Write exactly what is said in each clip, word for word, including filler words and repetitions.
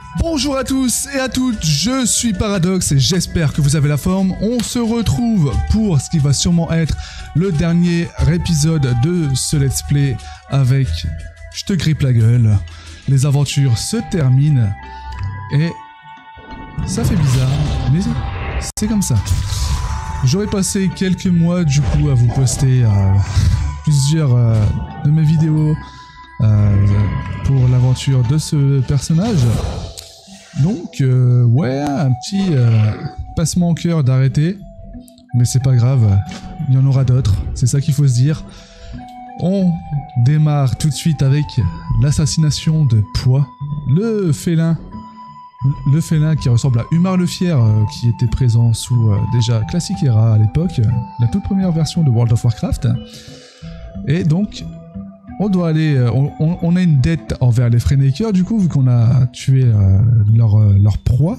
Bonjour à tous et à toutes, je suis Paradox et j'espère que vous avez la forme. On se retrouve pour ce qui va sûrement être le dernier épisode de ce let's play avec Je te grippe la gueule. Les aventures se terminent et ça fait bizarre, mais c'est comme ça. J'aurais passé quelques mois du coup à vous poster euh, plusieurs euh, de mes vidéos euh, pour l'aventure de ce personnage. Donc, euh, ouais, un petit euh, passement au cœur d'arrêter. Mais c'est pas grave, il y en aura d'autres, c'est ça qu'il faut se dire. On démarre tout de suite avec l'assassination de Poix, le félin. Le félin qui ressemble à Umar le Fier, euh, qui était présent sous euh, déjà Classic Era à l'époque, la toute première version de World of Warcraft. Et donc, on doit aller, euh, on, on, on a une dette envers les Freynakers du coup, vu qu'on a tué euh, leur, euh, leur proie.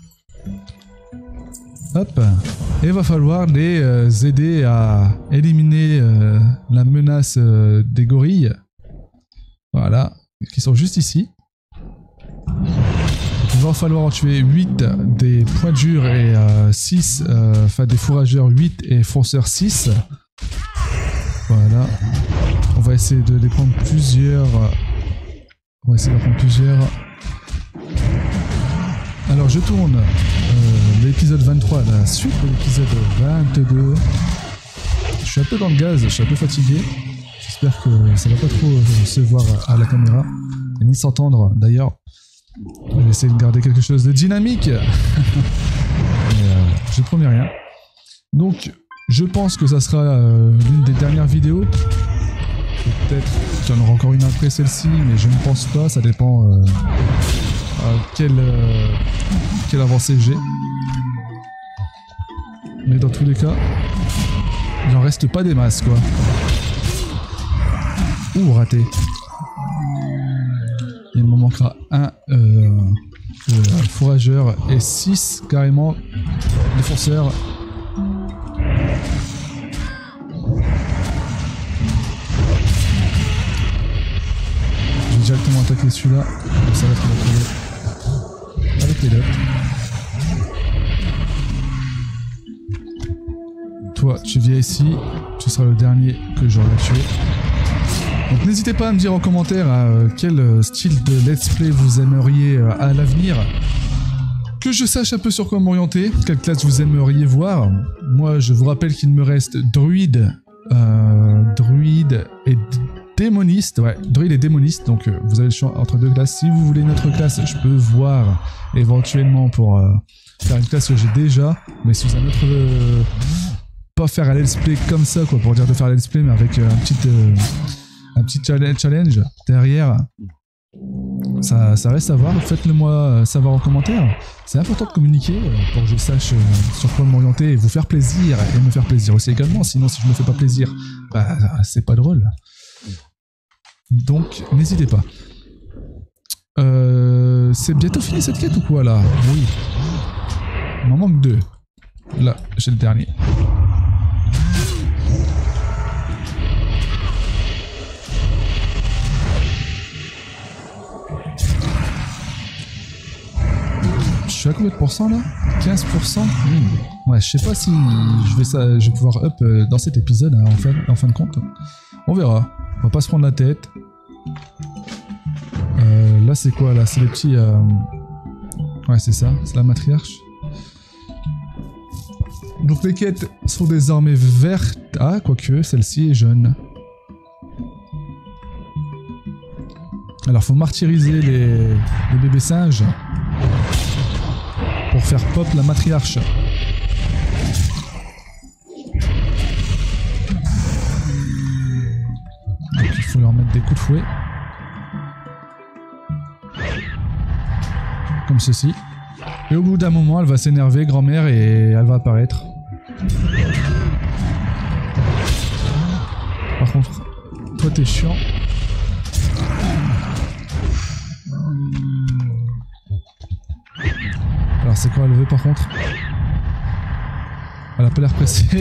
Hop, et il va falloir les euh, aider à éliminer euh, la menace euh, des gorilles. Voilà, qui sont juste ici. Il va falloir en tuer huit des points durs et euh, six, enfin euh, des fourrageurs huit et fonceurs six. Voilà. On va essayer de les prendre plusieurs. On va essayer de prendre plusieurs. Alors je tourne euh, l'épisode vingt-trois, la suite de l'épisode vingt-deux. Je suis un peu dans le gaz, je suis un peu fatigué. J'espère que ça va pas trop se voir à la caméra. Et ni s'entendre d'ailleurs. Je vais essayer de garder quelque chose de dynamique. Mais, euh, je promets rien. Donc, je pense que ça sera euh, l'une des dernières vidéos. Peut-être qu'il y en aura encore une après celle-ci, mais je ne pense pas. Ça dépend euh, à quelle, euh, quelle avancée j'ai. Mais dans tous les cas, il n'en reste pas des masses, quoi. Ouh, raté. Il me manquera un euh, euh, fourrageur et six carrément défenseurs. Je vais directement attaquer celui-là. Ça va être retrouvé avec les deux. Toi, tu viens ici. Tu seras le dernier que j'aurai tué. Donc n'hésitez pas à me dire en commentaire euh, quel style de let's play vous aimeriez euh, à l'avenir. Que je sache un peu sur quoi m'orienter, quelle classe vous aimeriez voir. Moi je vous rappelle qu'il me reste druide, euh, druide et démoniste. Ouais, druide et démoniste, donc euh, vous avez le choix entre deux classes. Si vous voulez une autre classe, je peux voir éventuellement pour euh, faire une classe que j'ai déjà, mais sous un autre... Euh, pas faire un let's play comme ça quoi, pour dire de faire un let's play, mais avec euh, un petit... Euh, un petit challenge derrière. Ça, ça reste à voir, faites-le moi savoir en commentaire. C'est important de communiquer pour que je sache sur quoi m'orienter et vous faire plaisir et me faire plaisir aussi également. Sinon, si je me fais pas plaisir, bah, c'est pas drôle. Donc, n'hésitez pas. Euh, c'est bientôt fini cette quête ou quoi là? Oui. Il m'en manque deux. Là, j'ai le dernier. Je suis à combien de pourcents là? quinze pour cent mmh. Ouais, je sais pas si je vais, ça, je vais pouvoir up euh, dans cet épisode hein, en, fin, en fin de compte. On verra. On va pas se prendre la tête. Euh, là c'est quoi là? C'est les petits... Euh... Ouais c'est ça, c'est la matriarche. Donc les quêtes sont désormais vertes. Ah, quoique, celle-ci est jaune. Alors faut martyriser les, les bébés singes. Pour faire pop la matriarche. Donc il faut leur mettre des coups de fouet. Comme ceci. Et au bout d'un moment, elle va s'énerver, grand-mère, et elle va apparaître. Par contre, toi t'es chiant. Alors c'est quoi elle veut par contre? Elle a pas l'air pressée.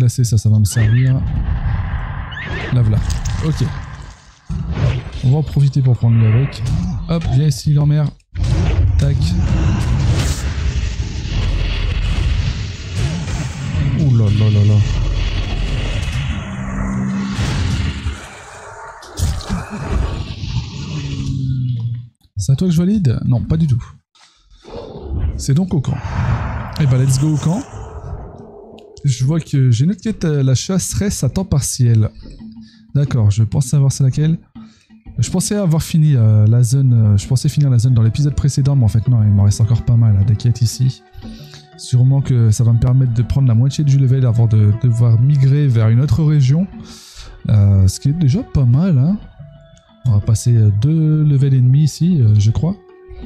déplacer, ça, ça va me servir. Là, voilà. Ok. On va en profiter pour prendre lui avec. Hop, viens ici, l'emmerde. Tac. Ouh là là là là. C'est à toi que je valide? Non, pas du tout. C'est donc au camp. Et bah let's go au camp. Je vois que j'ai une autre quête, la chasseresse à temps partiel. D'accord, je pense savoir c'est laquelle. Je pensais avoir fini euh, la zone, euh, je pensais finir la zone dans l'épisode précédent, mais en fait non, il m'en reste encore pas mal, hein, des quêtes ici. Sûrement que ça va me permettre de prendre la moitié du level avant de devoir migrer vers une autre région. Euh, ce qui est déjà pas mal, hein. On va passer deux levels et demi ici, euh, je crois.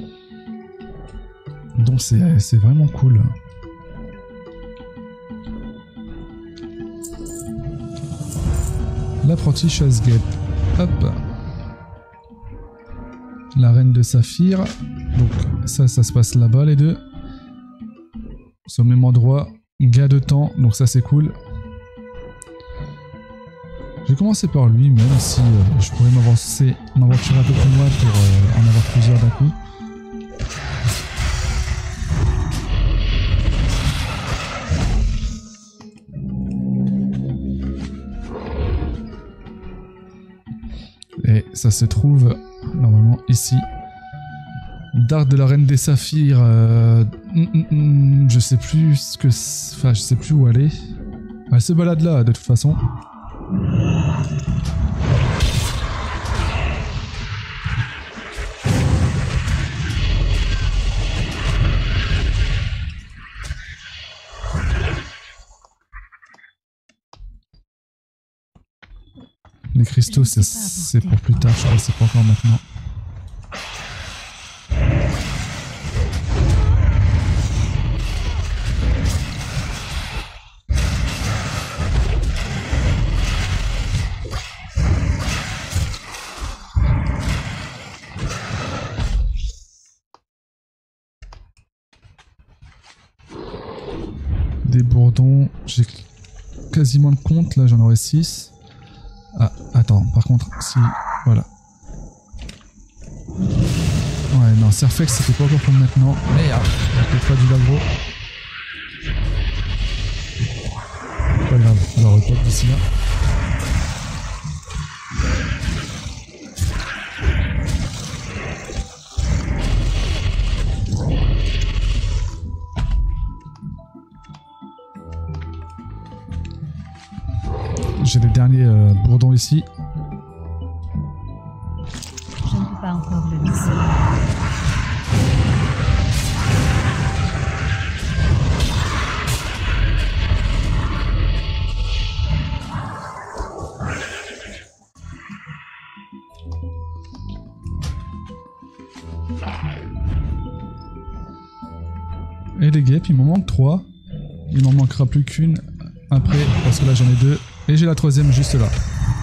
Donc c'est vraiment cool. L'apprenti chasse-guêpe. Hop. La reine de saphir. Donc ça, ça se passe là-bas les deux. C'est au même endroit. Gars de temps, donc ça c'est cool. Je vais commencer par lui, même si euh, je pourrais m'avancer, m'aventurer un peu plus loin pour euh, en avoir plusieurs d'un coup. Et ça se trouve normalement ici. Dard de la reine des saphirs. Euh, mm, mm, mm, je sais plus ce que, enfin je sais plus où aller. Elle se balade là de toute façon. Les cristaux, c'est pour plus tard, je crois, c'est pas encore maintenant. Des bourdons, j'ai quasiment le compte, là j'en aurais six. Ah, attends, par contre, si... Voilà. Ouais, non, Serfex, c'était pas encore pour maintenant. Merde, peut-être pas du l'agro. Pas grave, alors repop d'ici là. J'ai les derniers euh, bourdons ici. Je ne peux pas encore le laisser. Et les guêpes, il m'en manque trois. Il m'en manquera plus qu'une après, parce que là j'en ai deux. Et j'ai la troisième juste là.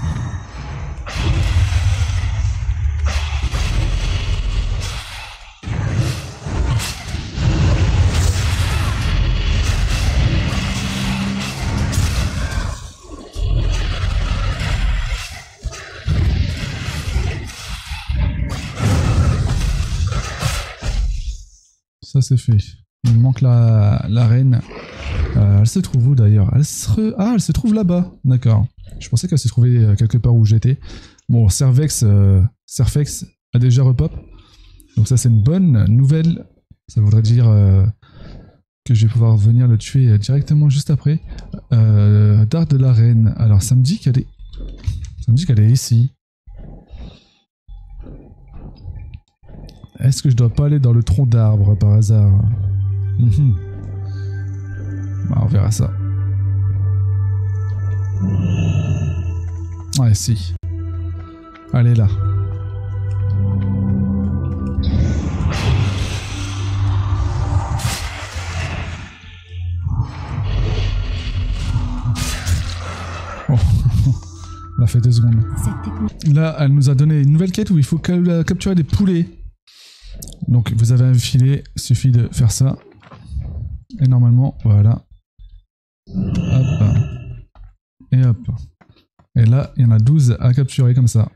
Ça c'est fait. Il me manque la, la reine. Euh, elle se trouve où d'ailleurs? Elle se... Ah, elle se trouve là-bas. D'accord. Je pensais qu'elle se trouvait quelque part où j'étais. Bon, Servex, euh, Serfex a déjà repop. Donc ça c'est une bonne nouvelle. Ça voudrait dire euh, que je vais pouvoir venir le tuer directement juste après. Euh, Dard de la reine. Alors ça me dit qu'elle est... Ça me dit qu'elle est ici. Est-ce que je dois pas aller dans le tronc d'arbre par hasard? Mmh. Bah, on verra ça. Ouais, si. Allez, là. Oh. Elle a fait deux secondes. Là, elle nous a donné une nouvelle quête où il faut capturer des poulets. Donc, vous avez un filet, il suffit de faire ça. Et normalement, voilà. Hop. Et hop. Et là, il y en a douze à capturer comme ça.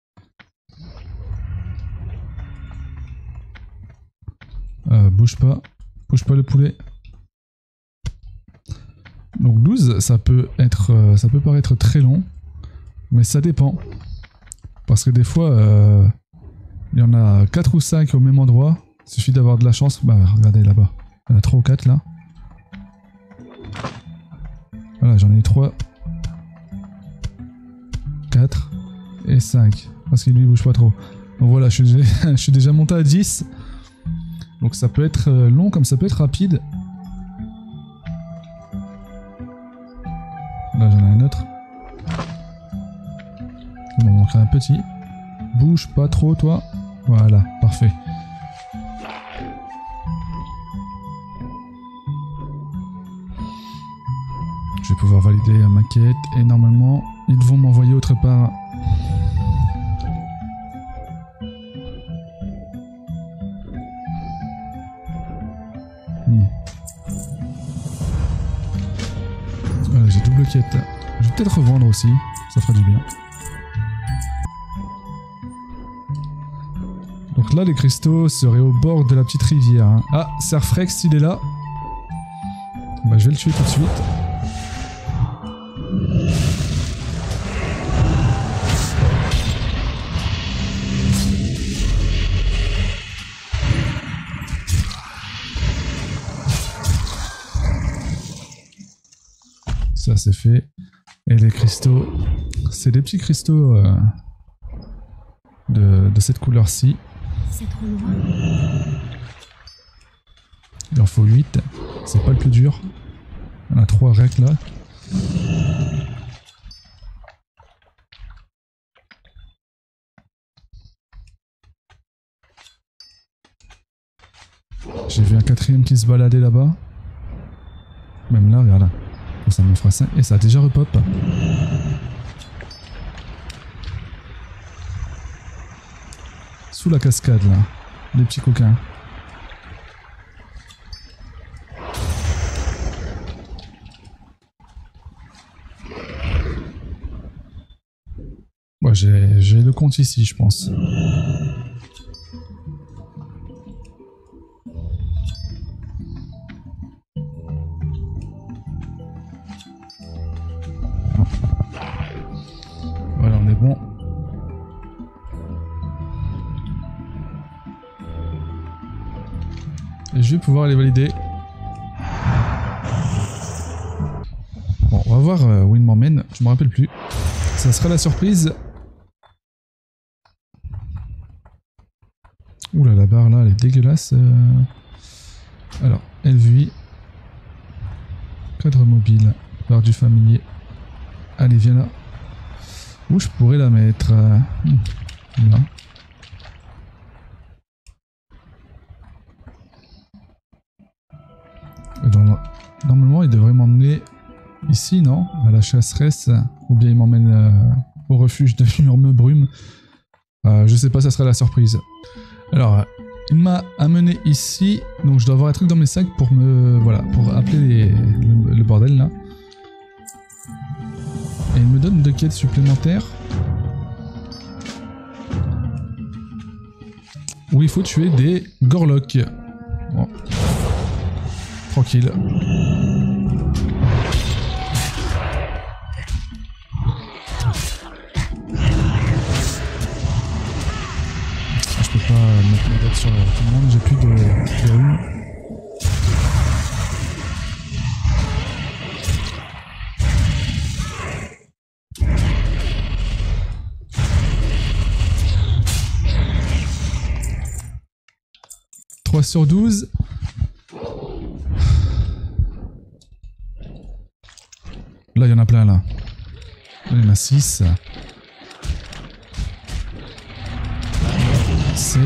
Euh, bouge pas. Bouge pas le poulet. Donc douze, ça peut être, euh, ça peut paraître très long, mais ça dépend. Parce que des fois, euh, il y en a quatre ou cinq au même endroit. Il suffit d'avoir de la chance. Bah regardez là-bas. Il y en a trois ou quatre là. Voilà, j'en ai eu trois. quatre et cinq. Parce qu'il lui bouge pas trop. Donc voilà, je suis, je suis déjà monté à dix. Donc ça peut être long comme ça peut être rapide. Là j'en ai un autre. Il m'en manquera un petit. Bouge pas trop toi. Voilà, parfait. Je vais pouvoir valider ma quête et normalement ils vont m'envoyer autre part. Hmm. Voilà, j'ai double quête. Je vais peut-être revendre aussi, ça fera du bien. Donc là les cristaux seraient au bord de la petite rivière. Hein. Ah, Serfrex il est là. Bah je vais le tuer tout de suite. Ça c'est fait. Et les cristaux, c'est des petits cristaux euh, de, de cette couleur-ci. C'est trop loin. Il en faut huit. C'est pas le plus dur. On a trois règles là. J'ai vu un quatrième qui se baladait là-bas. Même là, regarde là. Ça m'en fera cinq. Et ça a déjà repop. Sous la cascade là. Les petits coquins. Ouais, j'ai le compte ici, je pense. Voilà, on est bon. Et je vais pouvoir les valider. Bon, on va voir euh, où il m'emmène. Je me rappelle plus. Ça sera la surprise. Oula, la barre là, elle est dégueulasse. Euh... Alors, L V I. Cadre mobile. Barre du familier. Allez, viens là. Où je pourrais la mettre euh... Là. Dans... Normalement, il devrait m'emmener ici, non? À la chasseresse. Ou bien il m'emmène euh, au refuge de Murme Brume. Euh, je sais pas, ça serait la surprise. Alors, il m'a amené ici, donc je dois avoir un truc dans mes sacs pour me, voilà, pour appeler les, le, le bordel là. Et il me donne deux quêtes supplémentaires. Où il faut tuer des Gorloks. Bon. Tranquille. Je peux pas mettre ma tête sur tout le monde, j'ai plus de, de runes. trois sur douze. Là, il y en a plein, là. Là, il y en a six. sept.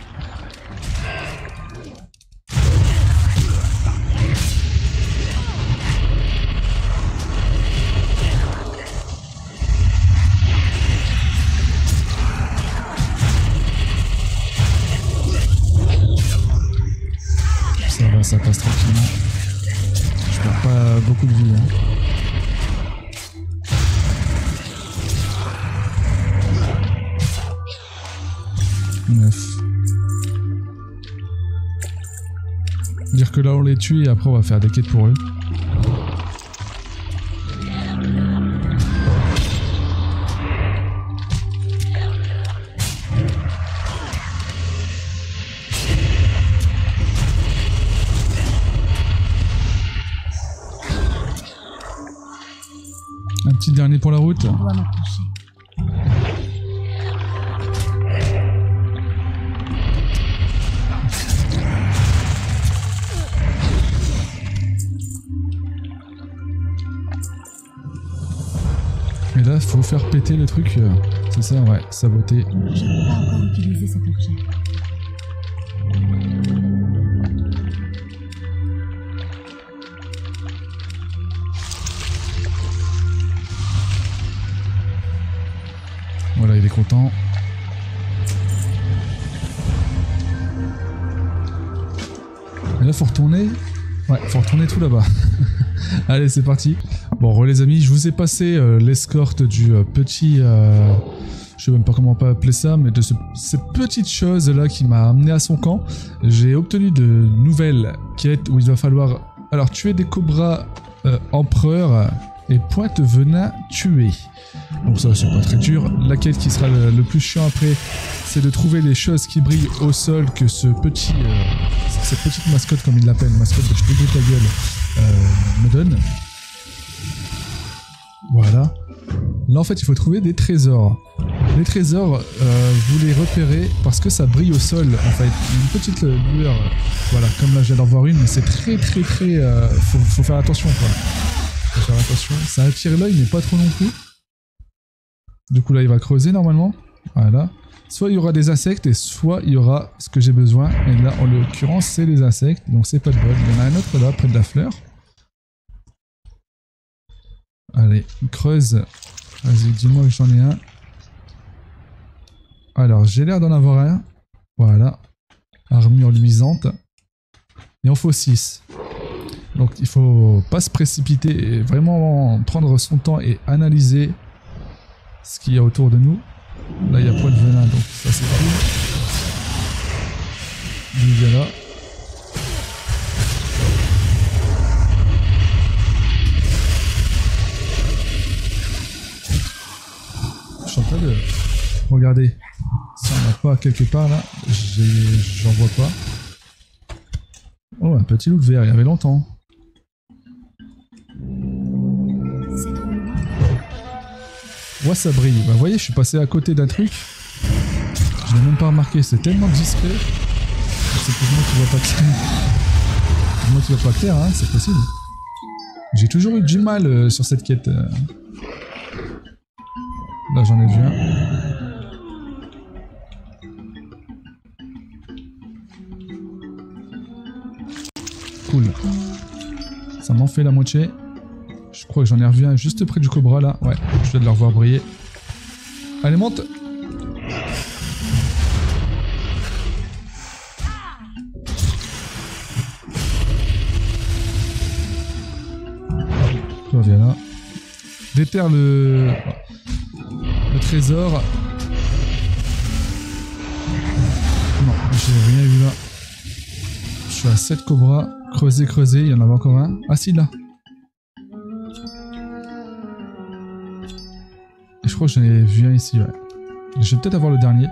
Ça va, ça passe tranquillement. Je perds pas beaucoup de vie. Hein. dire que là on les tue et après on va faire des quêtes pour eux. Un petit dernier pour la route. Je dois m'approcher. Et là, faut faire péter le truc. Euh, c'est ça, ouais, saboter. Je ne peux pas encore utiliser cet objet. Voilà, il est content. Et là, faut retourner. Ouais, faut retourner tout là-bas. Allez, c'est parti. Bon, re les amis, je vous ai passé euh, l'escorte du euh, petit... Euh, je sais même pas comment on peut appeler ça, mais de ce, cette petite chose là qui m'a amené à son camp. J'ai obtenu de nouvelles quêtes où il va falloir alors tuer des cobras euh, empereurs et pointe venin tuer. Donc ça c'est pas très dur. La quête qui sera le, le plus chiant après, c'est de trouver les choses qui brillent au sol que ce petit, euh, cette petite mascotte comme il l'appelle, mascotte de je te dégoûte ta gueule, euh, me donne. Voilà. Là en fait il faut trouver des trésors. Les trésors, euh, vous les repérez parce que ça brille au sol en fait. Une petite lueur, euh, voilà, comme là je viens d'en voir une, mais c'est très très très... Euh, faut, faut faire attention quoi. Faut faire attention. Ça attire l'œil mais pas trop non plus. Du coup là il va creuser normalement. Voilà. Soit il y aura des insectes et soit il y aura ce que j'ai besoin. Et là en l'occurrence c'est les insectes, donc c'est pas de bol. Il y en a un autre là près de la fleur. Allez, creuse. Vas-y, dis-moi que j'en ai un. Alors, j'ai l'air d'en avoir un. Voilà. Armure luisante. Il en faut six. Donc, il faut pas se précipiter et vraiment prendre son temps et analyser ce qu'il y a autour de nous. Là, il y a point de venin, donc ça c'est cool. Lui, il y a là. Je suis en train de... Regardez. Si on n'a pas quelque part là, j'en vois pas. Oh, un petit loup vert, il y avait longtemps. Ouais, ça brille. Bah, vous voyez, je suis passé à côté d'un truc. Je l'ai même pas remarqué, c'est tellement discret. C'est pour moi qui vois pas clair. Pour moi qui vois pas clair, hein, c'est possible. J'ai toujours eu du mal euh, sur cette quête. Euh... Là, j'en ai vu un. Cool. Ça m'en fait la moitié. Je crois que j'en ai revu un juste près du cobra là. Ouais, je viens de le revoir briller. Allez, monte! Toi, viens là. Déterre le... le trésor. Non, j'ai rien vu là. Je suis à sept cobras. Creuser, creuser, il y en avait encore un. Ah si, là. Et je crois que j'en ai vu un ici, ouais. Je vais peut-être avoir le dernier.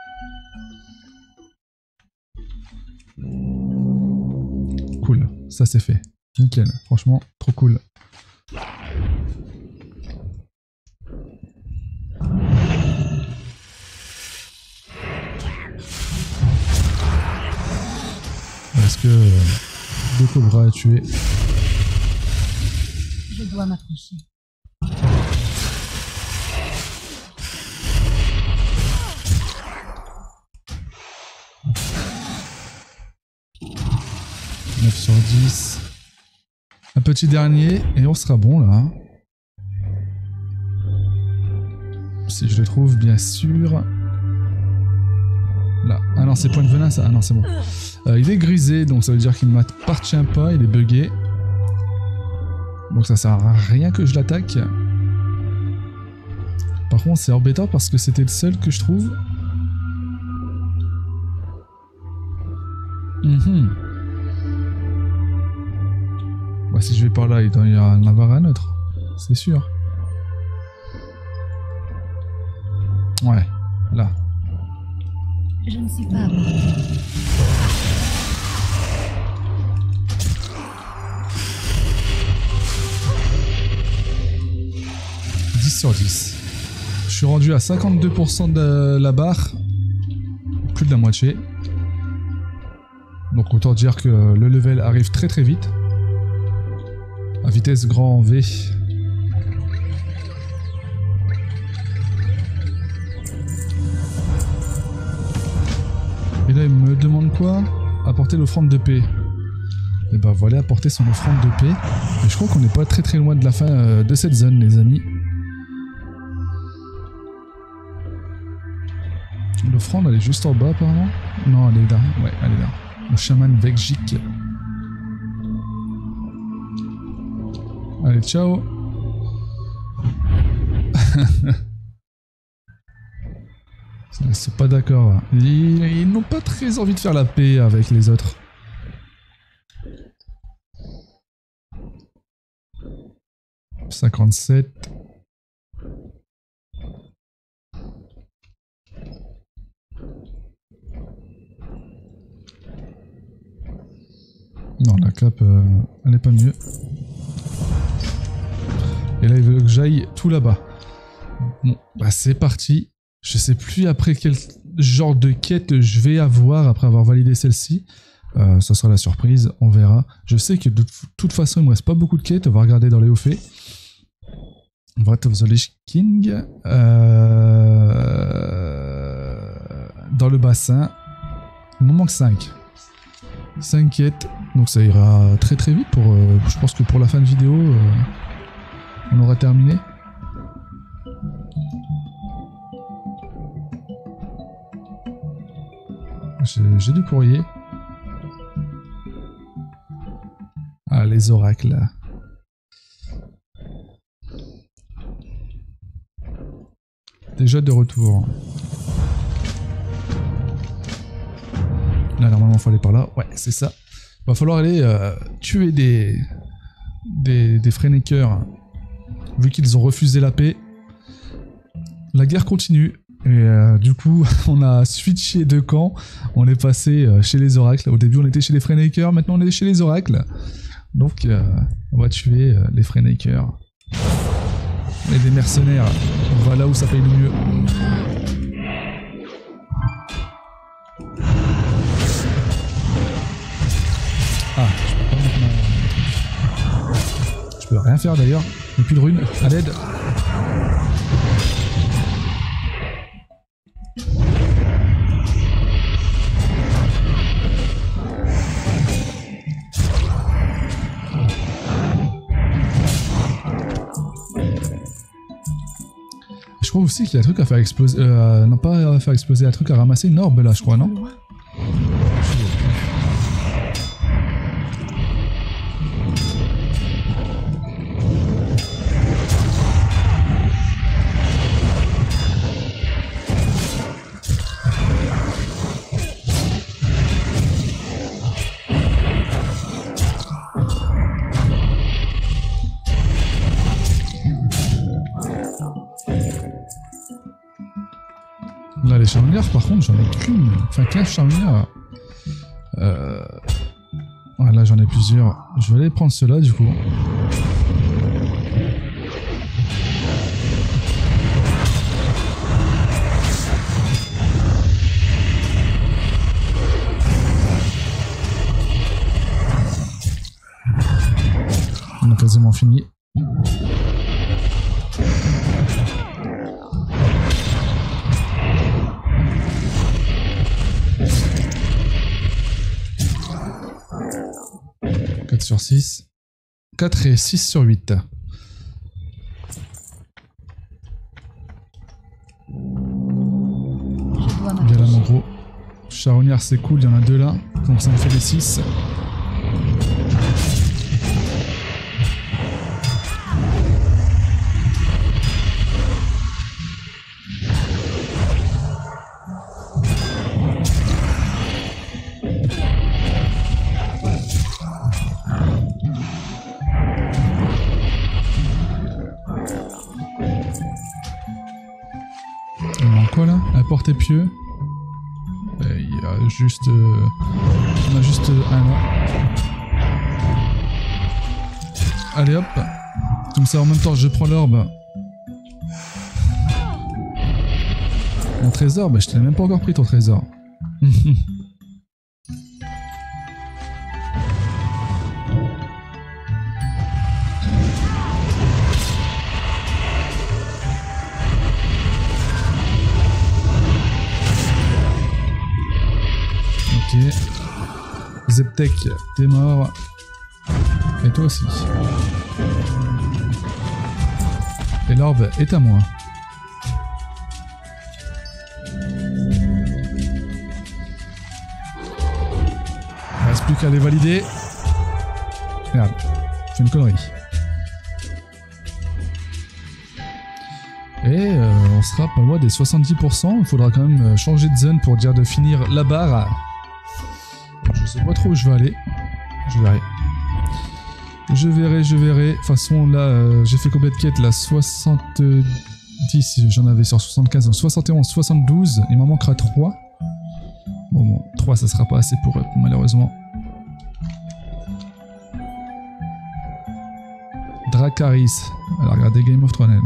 Cool, ça c'est fait. Nickel, franchement, trop cool. Est-ce que... Euh, deux cobras à tuer. Je dois m'approcher. neuf sur dix. Un petit dernier et on sera bon là. Si je le trouve, bien sûr. Là. Ah non, c'est point de venin ça. Ah non, c'est bon. Euh, il est grisé, donc ça veut dire qu'il ne m'appartient pas, il est bugué. Donc ça sert à rien que je l'attaque. Par contre, c'est embêtant parce que c'était le seul que je trouve. Mhm. Bah, si je vais par là, il doit y en avoir un autre. C'est sûr. Ouais, là. Je ne suis pas à portée. dix sur dix. Je suis rendu à cinquante-deux pour cent de la barre. Plus de la moitié. Donc autant dire que le level arrive très très vite. À vitesse grand V. Et là il me demande quoi? Apporter l'offrande de paix. Et ben voilà, apporter son offrande de paix. Et je crois qu'on n'est pas très très loin de la fin euh, de cette zone les amis. L'offrande elle est juste en bas apparemment. Non elle est là, ouais elle est là. Le chaman Vekjik. Allez ciao. Ils sont pas d'accord. Ils, ils n'ont pas très envie de faire la paix avec les autres. cinquante-sept. Non, la cape, euh, elle est pas mieux. Et là, il veut que j'aille tout là-bas. Bon, bah c'est parti. Je sais plus après quel genre de quête je vais avoir après avoir validé celle-ci. Euh, ça sera la surprise, on verra. Je sais que de toute façon, il me reste pas beaucoup de quêtes. On va regarder dans les hauts faits. Wrath of the Lich King. Euh... Dans le bassin. Il m'en manque cinq. cinq quêtes. Donc ça ira très très vite. Pour, euh, je pense que pour la fin de vidéo, euh, on aura terminé. J'ai du courrier. Ah, les oracles. Déjà de retour. Là, normalement, il faut aller par là. Ouais, c'est ça. Va falloir aller euh, tuer des... des, des Freyneckers. Vu qu'ils ont refusé la paix. La guerre continue. Et euh, du coup, on a switché de camp. On est passé euh, chez les oracles. Au début, on était chez les Freyneckers. Maintenant, on est chez les oracles. Donc, euh, on va tuer euh, les Freyneckers. Et des mercenaires. On va là où ça paye le mieux. Ah, je peux pas mettre ma... Je peux rien faire d'ailleurs. Et puis de rune, à l'aide. Je crois aussi qu'il y a un truc à faire exploser. Euh, non, pas à faire exploser, un truc à ramasser une orbe là, je crois, non? Là, les charnières, par contre, j'en ai qu'une. Enfin, quinze charnières. Euh... Ouais, là, j'en ai plusieurs. Je vais aller prendre ceux-là, du coup. On a quasiment fini. quatre sur six. quatre et six sur huit. Bien là mon gros. Charognard c'est cool, il y en a deux là. Donc ça me fait les six. porté pieux. Et il y a juste... Euh, on a juste un là. Allez hop. Comme ça en même temps je prends l'orbe. Mon trésor, bah je t'ai même pas encore pris ton trésor. Ok. Zeptek, t'es mort. Et toi aussi. Et l'orbe est à moi. Il reste plus qu'à les valider. Regarde, c'est une connerie. Et euh, on sera pas loin des soixante-dix pour cent. Il faudra quand même changer de zone pour dire de finir la barre. Je sais pas trop où je vais aller. Je verrai. Je verrai, je verrai. De toute façon, là, euh, j'ai fait combien de quêtes là? soixante-dix, j'en avais sur soixante-quinze, donc soixante et onze, soixante-douze. Il m'en manquera trois. Bon, bon, trois, ça sera pas assez pour eux, malheureusement. Dracarys. Alors, regardez Game of Thrones.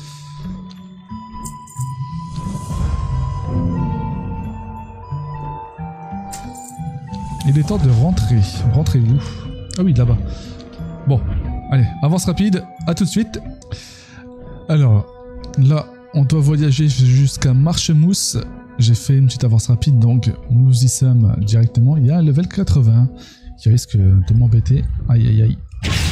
Il est temps de rentrer. Rentrer où? Ah oui, là-bas. Bon, allez, avance rapide, à tout de suite. Alors, là, on doit voyager jusqu'à Marchemousse. J'ai fait une petite avance rapide, donc nous y sommes directement. Il y a un level quatre-vingts qui risque de m'embêter. Aïe, aïe, aïe.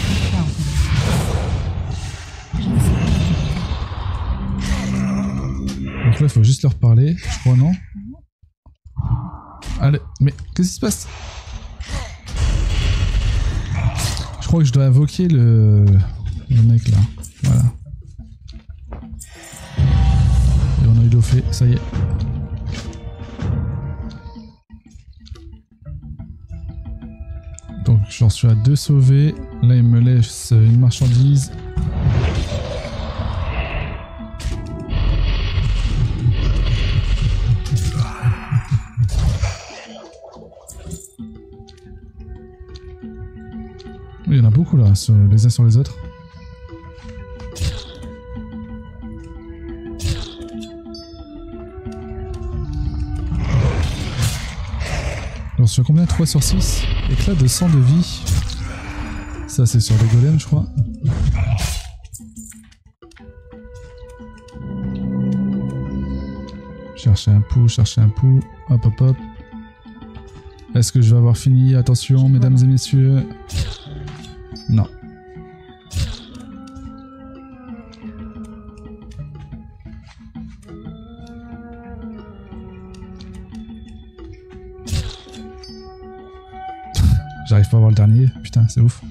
Donc là, il faut juste leur parler, je crois, non? Allez, mais qu'est-ce qui se passe? Je crois que je dois invoquer le, le mec là. Voilà. Et on a eu l'eau fait, ça y est. Donc j'en suis à deux sauvés. Là il me laisse une marchandise. Il y en a beaucoup là, sur, les uns sur les autres. J'en suis à combien? Trois sur six. Éclat de sang de vie. Ça c'est sur les golems je crois. Chercher un pouls, chercher un pouls. Hop hop hop. Est-ce que je vais avoir fini? Attention mesdames et messieurs. Non. J'arrive pas à voir le dernier. Putain, c'est ouf.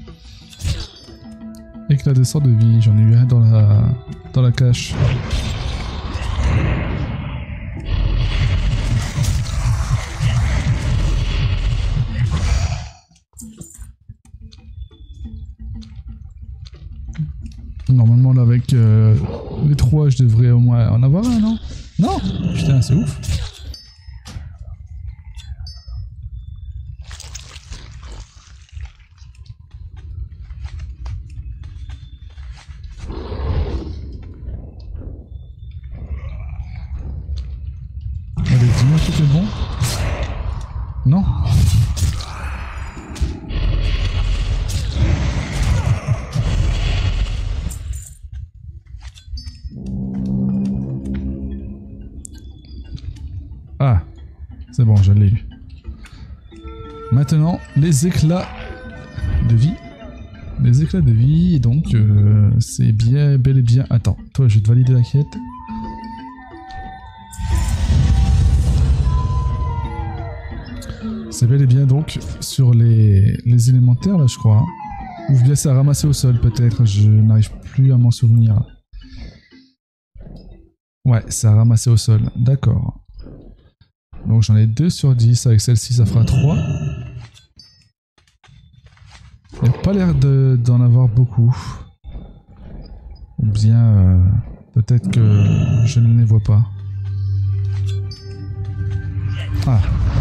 Éclat de sang de vie. J'en ai eu un dans la dans la cache. Normalement là avec euh, les trois je devrais au moins en avoir un, non? Non. Putain c'est ouf. Allez dis-moi que c'est bon. Non. Ah, c'est bon, je l'ai eu. Maintenant, les éclats de vie. Les éclats de vie, donc euh, c'est bien, bel et bien... Attends, toi je vais te valider la quête. C'est bel et bien donc sur les, les élémentaires là je crois. Hein. Ou bien c'est à ramasser au sol peut-être, je n'arrive plus à m'en souvenir. Ouais, c'est à ramasser au sol, d'accord. Donc j'en ai deux sur dix, avec celle-ci ça fera trois. Il n'y a pas l'air d'en avoir beaucoup. Ou bien euh, peut-être que je ne les vois pas. Ah.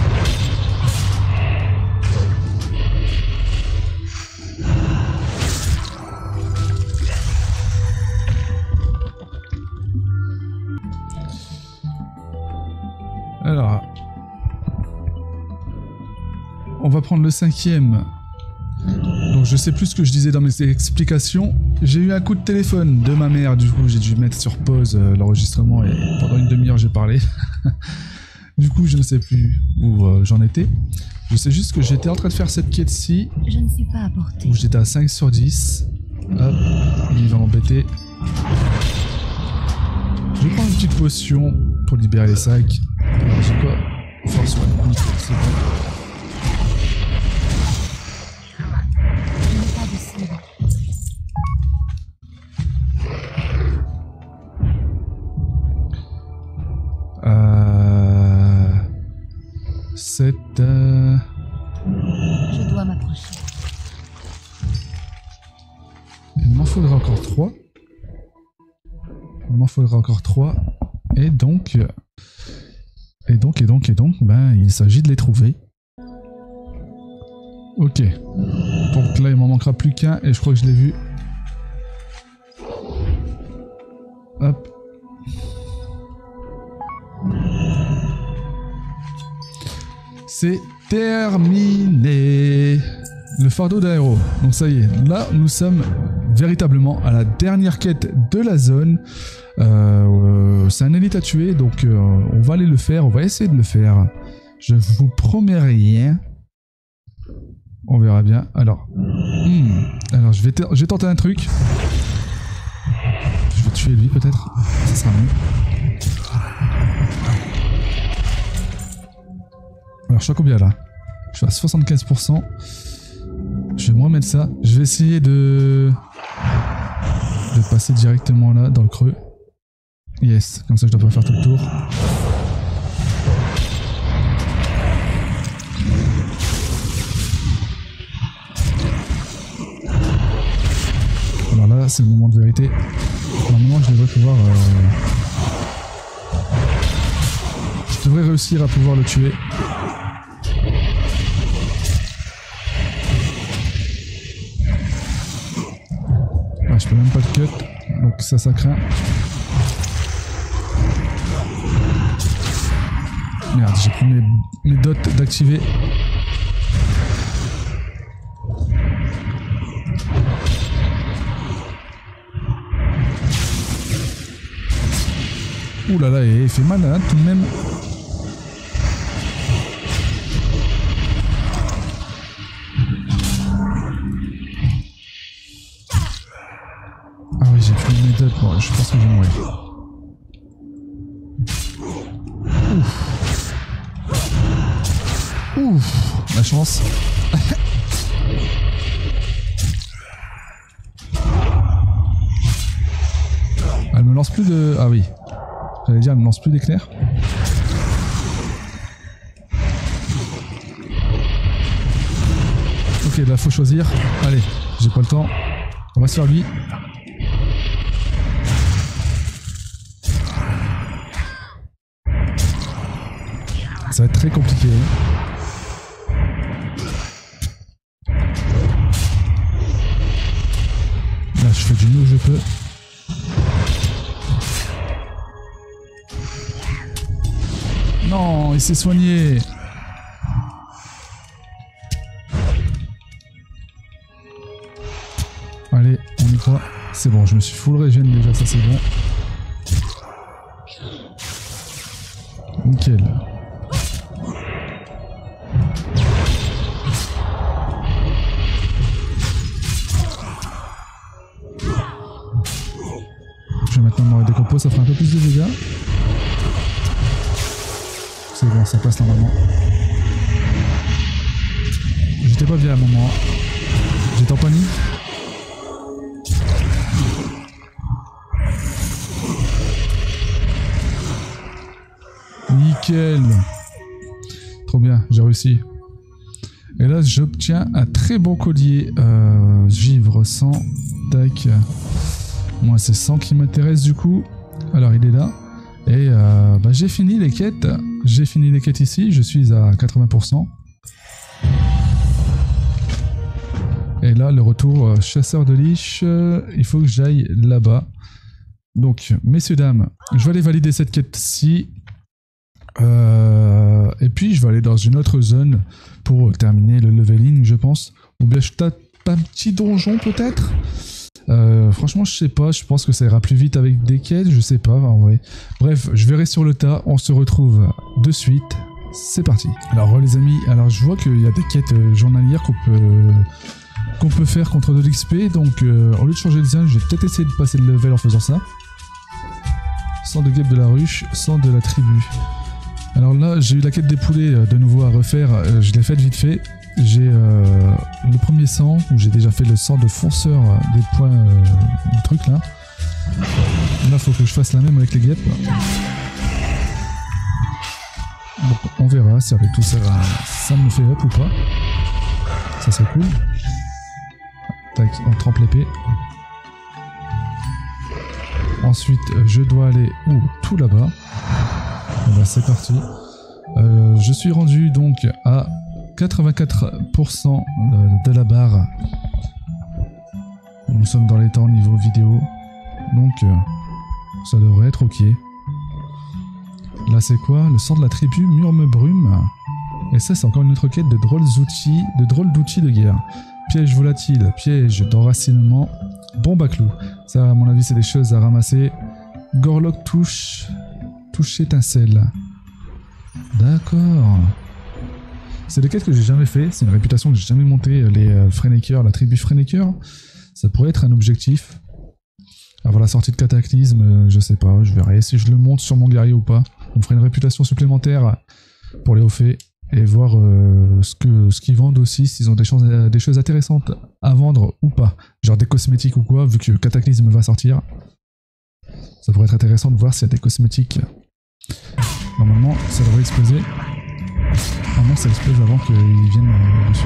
Alors, on va prendre le cinquième. Donc je sais plus ce que je disais dans mes explications. J'ai eu un coup de téléphone de ma mère, du coup j'ai dû mettre sur pause euh, l'enregistrement et pendant une demi-heure j'ai parlé. Du coup je ne sais plus où euh, j'en étais. Je sais juste que j'étais en train de faire cette quête-ci. Je ne suis pas à portée. Où j'étais à cinq sur dix. Hop, il va m'embêter. Je vais prendre une petite potion pour libérer les sacs. Alors j'ai quoi? Force one, c'est bon. Je n'ai pas de cible. Euh... C'est... Euh... Je dois m'approcher. Il m'en faudra encore trois. Il m'en faudra encore trois. Et donc... Et donc, et donc, et donc, ben, il s'agit de les trouver. Ok. Donc là, il m'en manquera plus qu'un, et je crois que je l'ai vu. Hop. C'est terminé. Le fardeau d'aéro. Donc ça y est, là, nous sommes véritablement à la dernière quête de la zone. Euh, c'est un élite à tuer, donc euh, on va aller le faire, on va essayer de le faire. Je vous promets rien. On verra bien. Alors, hmm, alors je vais, je vais tenter un truc. Je vais tuer lui peut-être. Ça sera mieux. Alors je suis à combien là? Je suis à soixante-quinze pour cent. Je vais me remettre ça. Je vais essayer de... de passer directement là, dans le creux. Yes, comme ça je dois pas faire tout le tour. Alors là, c'est le moment de vérité. Normalement, je devrais pouvoir... Euh... Je devrais réussir à pouvoir le tuer. Ah, je peux même pas le cut, donc ça, ça craint. Merde, j'ai pris mes, mes dots d'activer. Ouh là là, il fait mal hein, tout de même. Ah oui, j'ai pris mes dots, bon, je pense que je vais mourir. Ouf. Ouf, la chance. Elle me lance plus de... Ah oui. J'allais dire, elle me lance plus d'éclairs. Ok, là faut choisir. Allez, j'ai pas le temps. On va sur lui. Ça va être très compliqué. Là, je fais du mieux que je peux. Non, il s'est soigné. Allez, on y croit. C'est bon, je me suis full régène déjà, ça c'est bon. Nickel. Je vais maintenant me décomposer, ça fera un peu plus de dégâts. C'est bon, ça passe normalement. J'étais pas bien à un moment. J'étais en panique. Nickel. Trop bien, j'ai réussi. Et là, j'obtiens un très bon collier. Euh, givre cent. Tac. Moi, c'est cent qui m'intéresse du coup. Alors, il est là. Et Et euh, bah, j'ai fini les quêtes. J'ai fini les quêtes ici. Je suis à quatre-vingts pour cent. Et là, le retour euh, chasseur de liche. Euh, il faut que j'aille là-bas. Donc, messieurs, dames, je vais aller valider cette quête-ci. Euh, et puis, je vais aller dans une autre zone pour terminer le leveling, je pense. Ou bien je tape un petit donjon, peut-être. Euh, franchement, je sais pas. Je pense que ça ira plus vite avec des quêtes. Je sais pas, en vrai. Bref, je verrai sur le tas. On se retrouve de suite. C'est parti. Alors, les amis, alors je vois qu'il y a des quêtes journalières qu'on peut... qu'on peut faire contre de l'X P, donc euh, au lieu de changer de design, je vais peut-être essayer de passer le level en faisant ça. Sang de guêpe de la ruche, sang de la tribu. Alors là, j'ai eu la quête des poulets euh, de nouveau à refaire, euh, je l'ai faite vite fait. J'ai euh, le premier sang, où j'ai déjà fait le sang de fonceur euh, des points euh, du truc là. Là, faut que je fasse la même avec les guêpes. Donc, on verra si avec tout ça, ça me fait up ou pas. Ça serait cool. Tac, on trempe l'épée. Ensuite, je dois aller où? Tout là-bas. Et ben, c'est parti. Euh, je suis rendu donc à quatre-vingt-quatre pour cent de la barre. Nous sommes dans les temps niveau vidéo. Donc, euh, ça devrait être ok. Là, c'est quoi? Le sang de la tribu Murme-Brume. Et ça, c'est encore une autre quête de drôles d'outils de, drôles d'outils de guerre. Piège volatile, piège d'enracinement, bombe à clous. Ça, à mon avis, c'est des choses à ramasser. Gorlock touche, touche étincelle. D'accord. C'est des quêtes que j'ai jamais fait. C'est une réputation que j'ai jamais montée. Les euh, Freneker, la tribu Freneker, ça pourrait être un objectif. Avant la sortie de Cataclysme, euh, je sais pas, je verrai si je le monte sur mon guerrier ou pas. On me ferait une réputation supplémentaire pour les hauts faits. Et voir euh, ce que ce qu'ils vendent aussi, s'ils ont des choses, des choses intéressantes à vendre ou pas. Genre des cosmétiques ou quoi, vu que Cataclysme va sortir. Ça pourrait être intéressant de voir s'il y a des cosmétiques. Normalement, ça devrait exploser. Normalement, ça explose avant qu'ils viennent euh, dessus.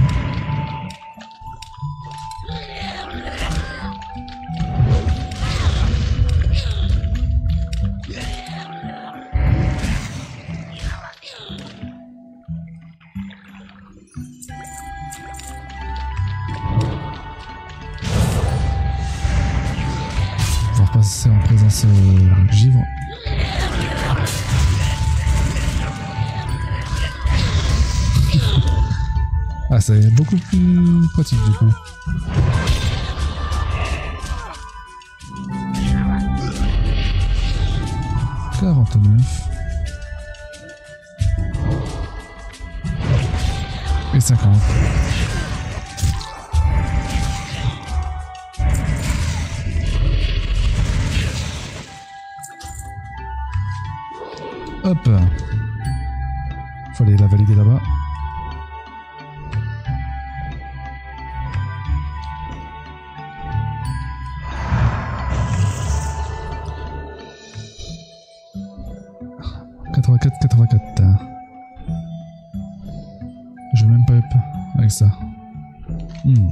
C'est en présence euh, givre. Ah, c'est beaucoup plus pratique du coup. quarante-neuf. Et cinquante. Hop. Faut aller la valider là-bas. quatre-vingt-quatre, quatre-vingt-quatre. Je veux même pas up avec ça. Hmm.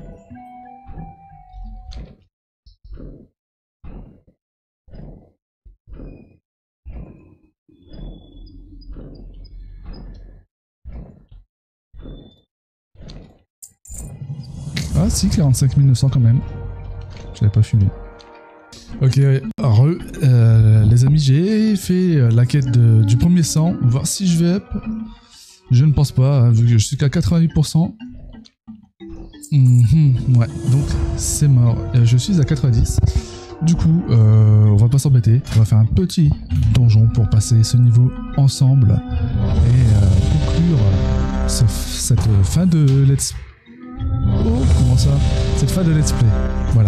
Ah si, quarante-cinq mille neuf cents quand même. J'avais pas fumé. Ok, re, euh, les amis, j'ai fait la quête de, du premier sang. Voir si je vais up. Je ne pense pas, hein, vu que je suis qu'à quatre-vingt-huit pour cent. Mmh, ouais, donc c'est mort. Je suis à quatre-vingt-dix. Du coup, euh, on va pas s'embêter. On va faire un petit donjon pour passer ce niveau ensemble. Et euh, conclure ce, cette fin de Let's Play. Oh, comment ça? Cette fin de Let's Play. Voilà.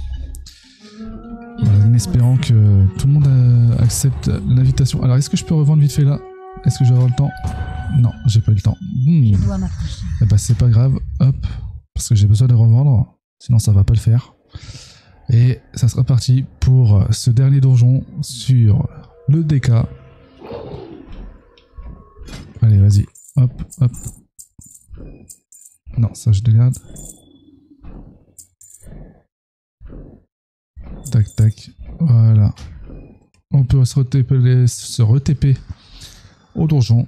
Voilà, en espérant que tout le monde euh, accepte l'invitation. Alors, est-ce que je peux revendre vite fait là? Est-ce que je vais avoir le temps? Non, j'ai pas eu le temps. Mmh. Je dois m'approcher. Eh ben, c'est pas grave. Hop. Parce que j'ai besoin de revendre. Sinon, ça va pas le faire. Et ça sera parti pour ce dernier donjon sur le D K. Allez, vas-y. Hop, hop. Non, ça je dégarde. Tac, tac. Voilà. on peut se re-T P, se re-T P au donjon.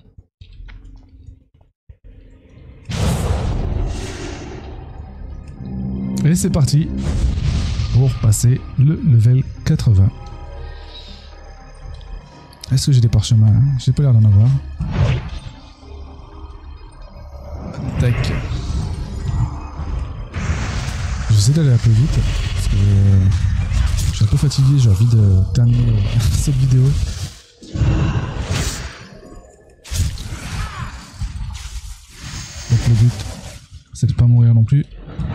Et c'est parti pour passer le level quatre-vingts. Est-ce que j'ai des parchemins? J'ai pas l'air d'en avoir. Tac. J'essaie d'aller un peu vite parce que je suis un peu fatigué, j'ai envie de terminer cette vidéo. Donc le but c'est de pas mourir non plus.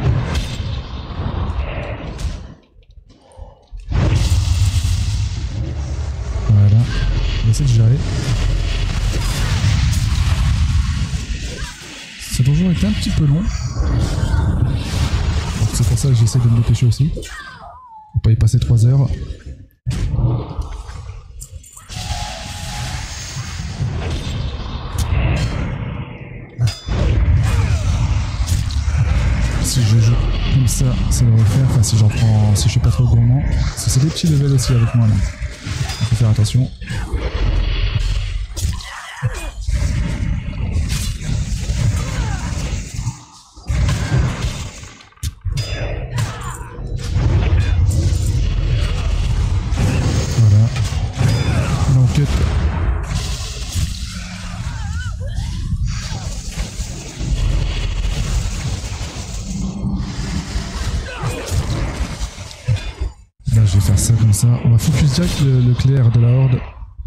Voilà, on va essayer de gérer. Ce donjon est un petit peu long. C'est pour ça que j'essaie de me dépêcher aussi. Faut pas y passer trois heures. Si je joue comme ça, ça devrait le faire. Enfin, si j'en prends, si je suis pas trop gourmand. Parce que c'est des petits levels aussi avec moi là. Il faut faire attention. Là je vais faire ça comme ça. On va focus direct le, le clair de la horde.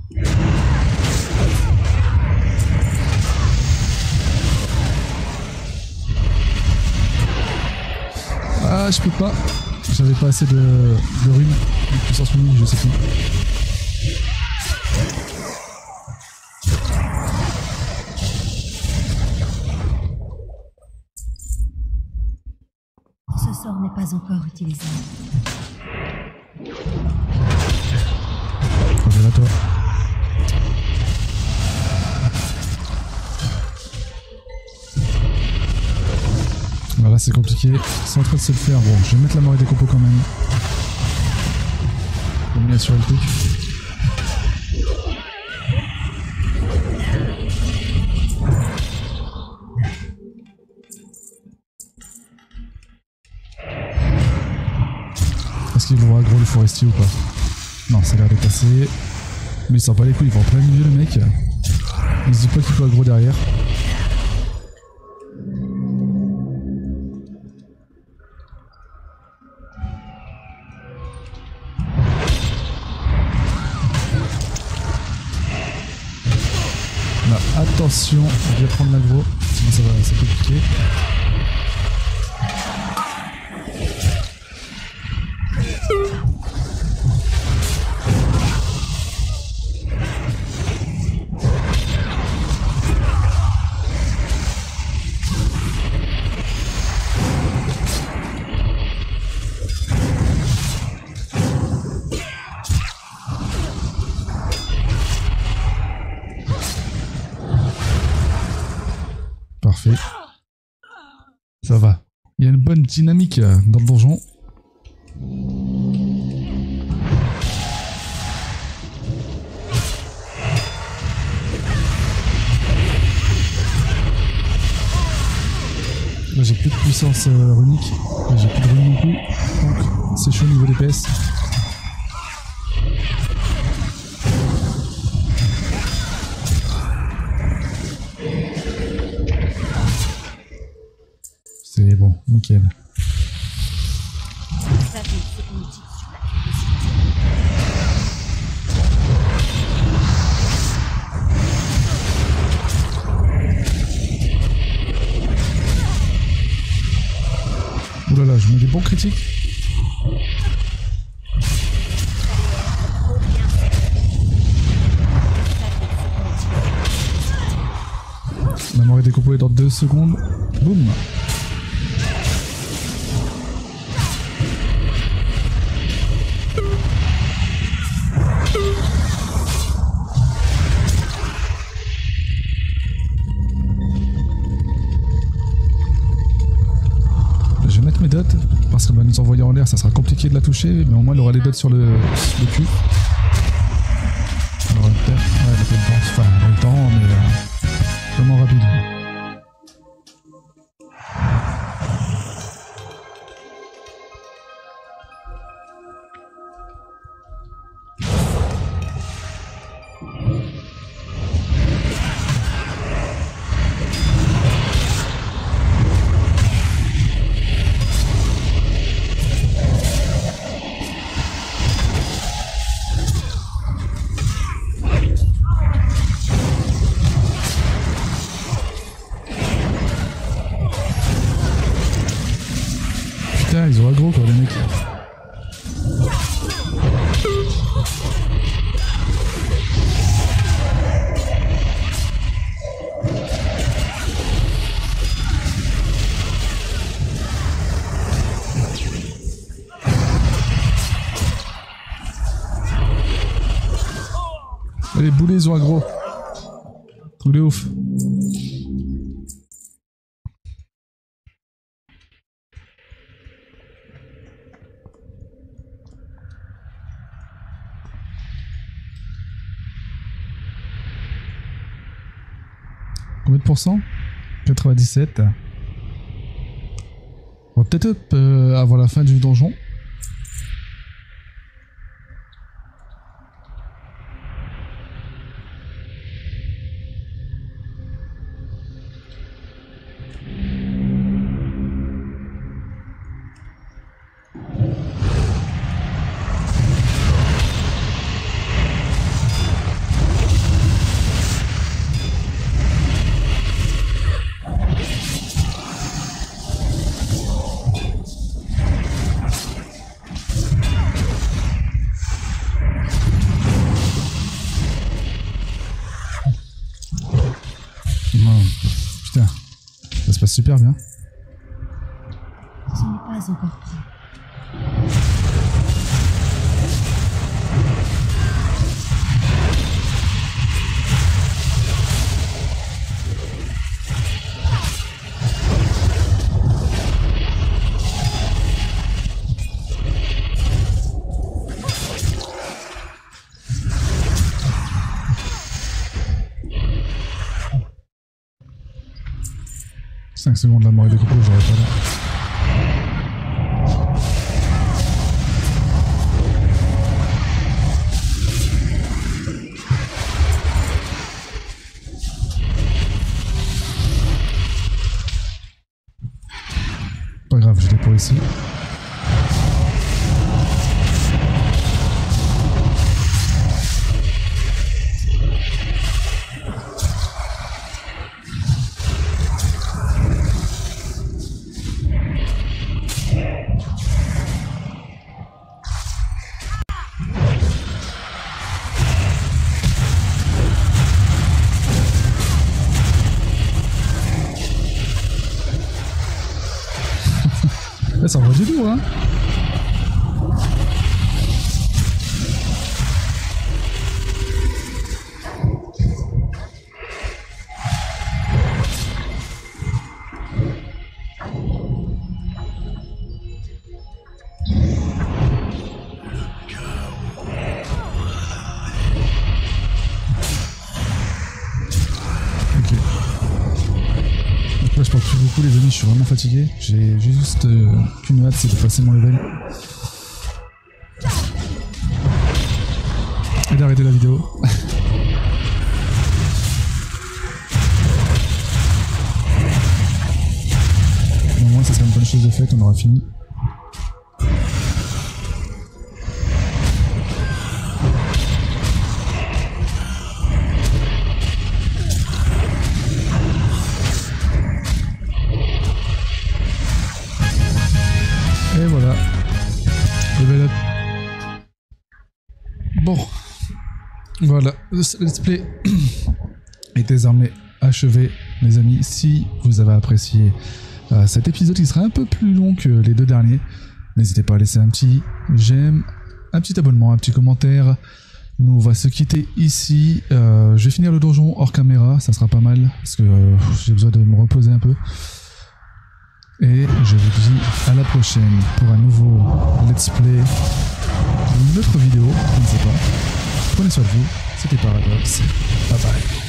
Ah je peux pas. J'avais pas assez de, de runes, de puissance runique, je sais plus. Ce sort n'est pas encore utilisé. Reviens à toi. Voilà, c'est compliqué. C'est en train de se le faire. Bon, je vais mettre la mort des compos quand même. Pour mieux assurer le truc. Est-ce qu'il va aggro le forestier ou pas? Non, ça a l'air de passer. Mais il s'en bat les couilles, il va en plein milieu le mec. Il se dit pas qu'il peut aggro derrière. Là, attention, on va prendre l'aggro, sinon ça va, ça peut piquer. Parfait. Ça va. Il y a une bonne dynamique dans le donjon. Là j'ai plus de puissance euh, runique. J'ai plus de rune non plus. Donc c'est chaud au niveau D P S. C'est bon, nickel. Ouh là là, je mets des bons critiques. La mort est décomposée dans deux secondes. Boum. Je vais mettre mes dots, parce qu'elle va nous envoyer en l'air, ça sera compliqué de la toucher, mais au moins elle aura les dots sur le, le cul. Les boulets, ils ont aggro. Truc de ouf. Combien de pourcents? quatre-vingt-dix-sept. On va peut-être euh, avoir la fin du donjon. Putain, ça se passe super bien. Ce n'est pas encore prêt. cinq secondes, la mort est découpée, j'aurais pas là. Pas grave, je l'ai pour ici. Là, ça envoie du lourd, hein. Là, je parle plus beaucoup les amis, je suis vraiment fatigué. J'ai juste euh, qu'une hâte, c'est de passer mon level. Et d'arrêter la vidéo. Au moins, ça sera une bonne chose de faite, on aura fini. Et voilà. Level up. Bon. Voilà. Le let's play est désormais achevé, mes amis. Si vous avez apprécié euh, cet épisode qui sera un peu plus long que les deux derniers, n'hésitez pas à laisser un petit j'aime, un petit abonnement, un petit commentaire. Nous, on va se quitter ici. Euh, je vais finir le donjon hors caméra, ça sera pas mal, parce que euh, j'ai besoin de me reposer un peu. Et je vous dis à la prochaine pour un nouveau let's play, une autre vidéo, je ne sais pas. Prenez soin de vous, c'était Paradox. Bye bye.